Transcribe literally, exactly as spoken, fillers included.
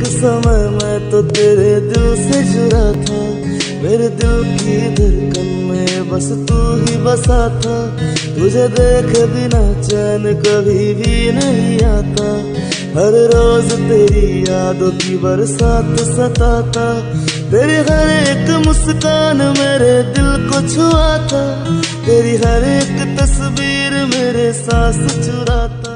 एक समय मैं तो तेरे दिल से जुड़ा था, मेरे दिल की धड़कन में बस तू ही बसा था। तुझे देखे बिना चैन कभी भी नहीं आता, हर रोज तेरी यादों की बरसात सताता। तेरी हर एक मुस्कान मेरे दिल को छुआता, तेरी हर एक तस्वीर मेरे सांस चुराता।